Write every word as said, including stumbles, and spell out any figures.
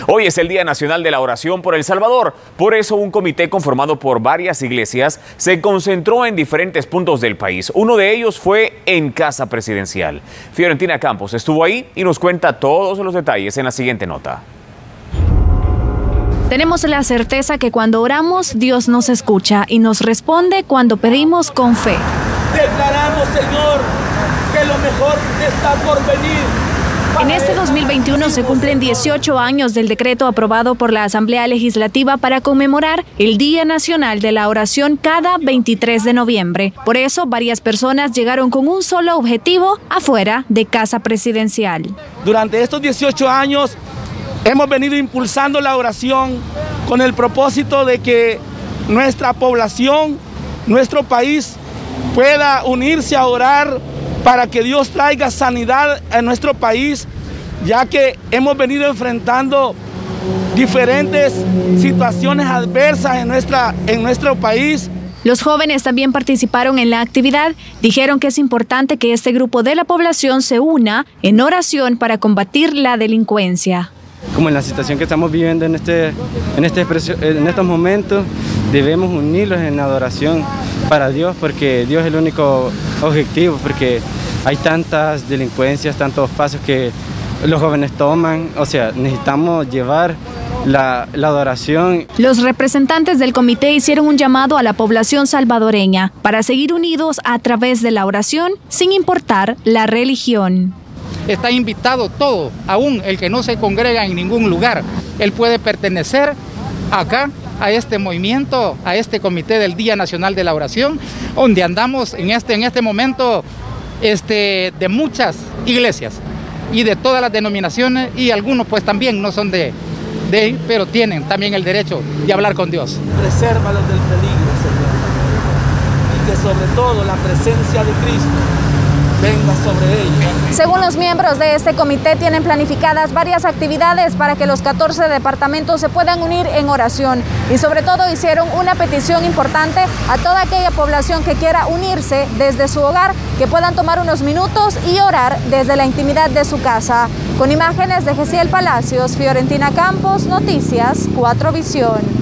Hoy es el Día Nacional de la Oración por El Salvador. Por eso un comité conformado por varias iglesias se concentró en diferentes puntos del país. Uno de ellos fue en Casa Presidencial. Fiorentina Campos estuvo ahí y nos cuenta todos los detalles en la siguiente nota. Tenemos la certeza que cuando oramos, Dios nos escucha y nos responde cuando pedimos con fe. Declaramos, Señor, que lo mejor está por venir. En este dos mil veintiuno se cumplen dieciocho años del decreto aprobado por la Asamblea Legislativa para conmemorar el Día Nacional de la Oración cada veintitrés de noviembre. Por eso, varias personas llegaron con un solo objetivo afuera de Casa Presidencial. Durante estos dieciocho años hemos venido impulsando la oración con el propósito de que nuestra población, nuestro país, pueda unirse a orar para que Dios traiga sanidad a nuestro país, ya que hemos venido enfrentando diferentes situaciones adversas en, nuestra, en nuestro país. Los jóvenes también participaron en la actividad. Dijeron que es importante que este grupo de la población se una en oración para combatir la delincuencia. Como en la situación que estamos viviendo en, este, en, este, en estos momentos, debemos unirlos en adoración para Dios, porque Dios es el único objetivo, porque hay tantas delincuencias, tantos pasos que los jóvenes toman, o sea, necesitamos llevar la, la adoración. Los representantes del comité hicieron un llamado a la población salvadoreña para seguir unidos a través de la oración, sin importar la religión. Está invitado todo, aún el que no se congrega en ningún lugar. Él puede pertenecer acá a este movimiento, a este comité del Día Nacional de la Oración, donde andamos en este, en este momento este, de muchas iglesias y de todas las denominaciones, y algunos pues también no son de, de pero tienen también el derecho de hablar con Dios. Presérvalos del peligro, Señor, y que sobre todo la presencia de Cristo venga sobre ellos. Según los miembros de este comité, tienen planificadas varias actividades para que los catorce departamentos se puedan unir en oración, y sobre todo hicieron una petición importante a toda aquella población que quiera unirse desde su hogar, que puedan tomar unos minutos y orar desde la intimidad de su casa. Con imágenes de Gesiel Palacios, Fiorentina Campos, Noticias cuatro Visión.